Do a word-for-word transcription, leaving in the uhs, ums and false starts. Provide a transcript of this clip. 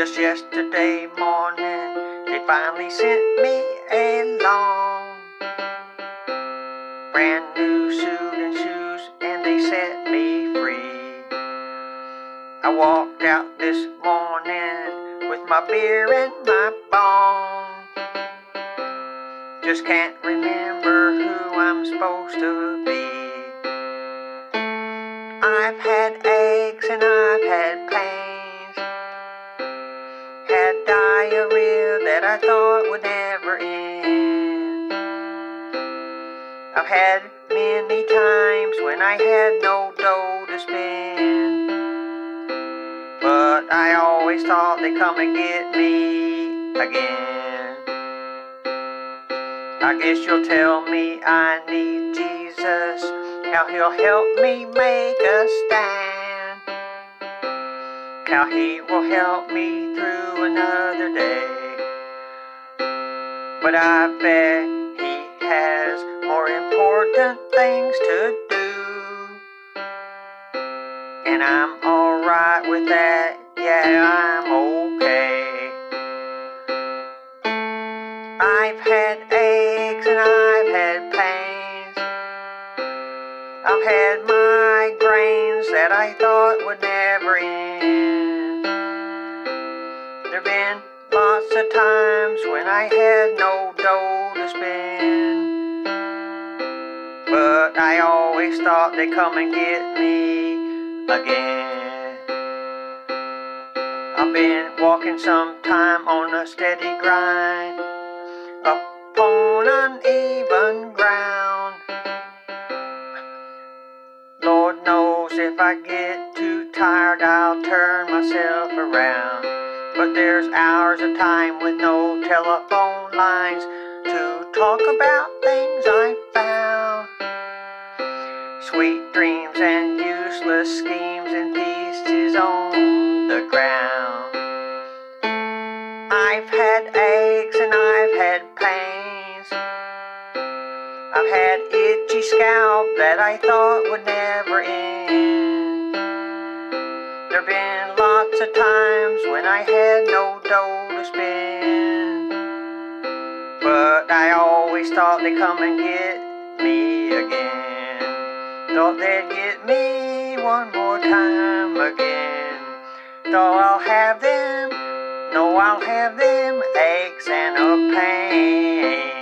Just yesterday morning, they finally sent me a long brand new suit and shoes, and they set me free. I walked out this morning with my beer and my bong. Just can't remember who I'm supposed to be. I've had aches and I've had pains, had diarrhea that I thought would never end. I've had many times when I had no dough to spend, but I always thought they'd come and get me again. I guess you'll tell me I need Jesus, how he'll help me make a stand, how he will help me through another day. But I bet he has more important things to do, and I'm alright with that, yeah, I'm okay. I've had aches and I've had pains, I've had migraines that I thought would never end. There've been lots of times when I had no dough to spend, but I always thought they'd come and get me again. I've been walking some time on a steady grind, up on uneven ground. Lord knows if I get too tired, I'll turn myself around. But there's hours of time with no telephone lines to talk about things I found. Sweet dreams and useless schemes and pieces on the ground. I've had aches and I've had pains, I've had itchy scalp that I thought would never end. There've been lots of times when I had no dough to spend, but I always thought they'd come and get me again. Thought they'd get me one more time again. Thought I'll have them, no, I'll have them aches and a pain.